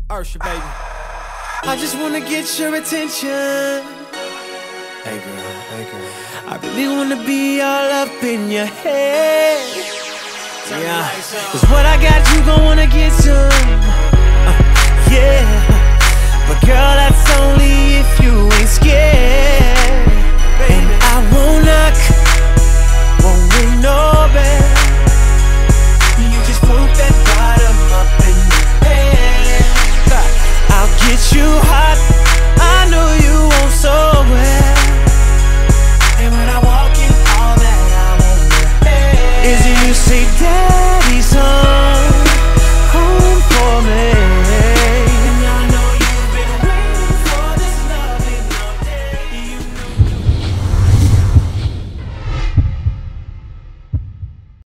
Ursha, baby. I just wanna get your attention. Hey girl, hey girl. I really wanna be all up in your head. Yeah, cause what I got you gon' wanna get some. Yeah, but girl, that's only if you ain't scared. And I won't knock, won't ring no bell. You just put that bottom up in your head. I'll get you hot, I know you want so well. And when I walk in, all that I want is you say, damn.